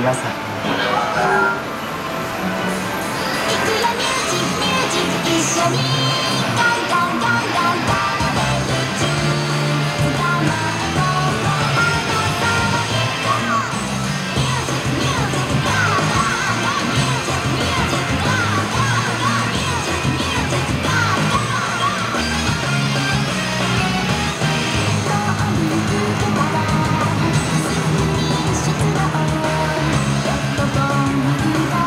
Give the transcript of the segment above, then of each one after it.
皆さん。 いくよミュージックミュージック一緒にガンガンガンガンガンレルチ捕まえとこあの騒ぎがミュージックミュージックガンガンガンミュージックミュージックガンガンガンミュージックミュージックガンガンガン通り抜けたらすぐに出動横棒にが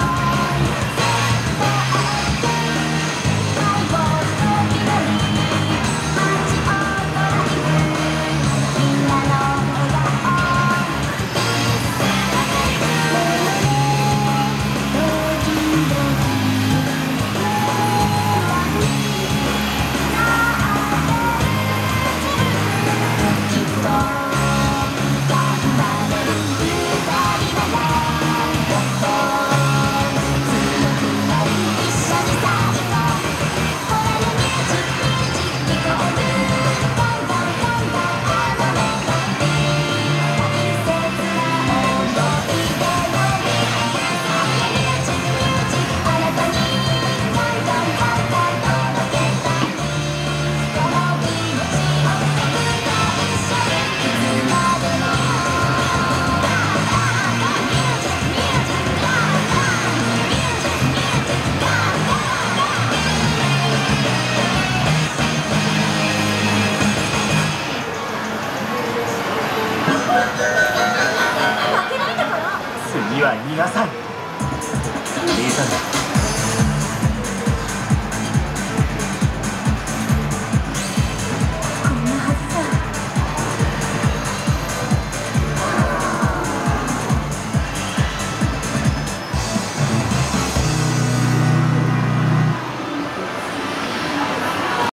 次は逃がさん。姉さん